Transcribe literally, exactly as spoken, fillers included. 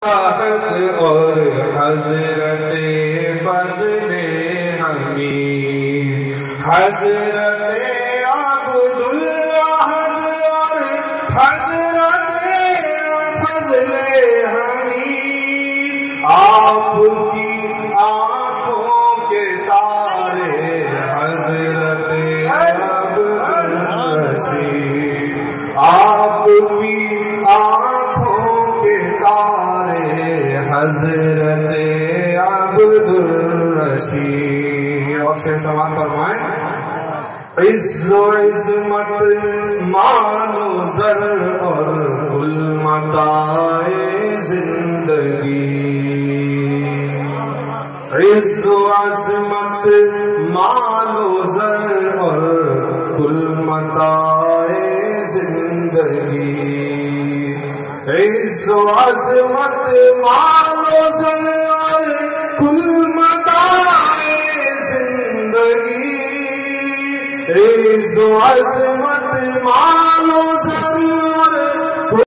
اور حضرت فضل حمید، حضرت عبدالعہد اور حضرت فضل حمید، آپ کی آنکھوں کے تارے حضرت عبدالرشید، آپ کی آنکھوں کے تارے حضرت عبدالرشید۔ اور شعر سماعت فرمائیں۔ عز و عظمت مال و زر اور کل متاع زندگی، عز و عظمت مال و زر اور کل متاع زندگی، عز و عظمت مال و زر اور کل متاع زندگی، عز و عظمت مال و زر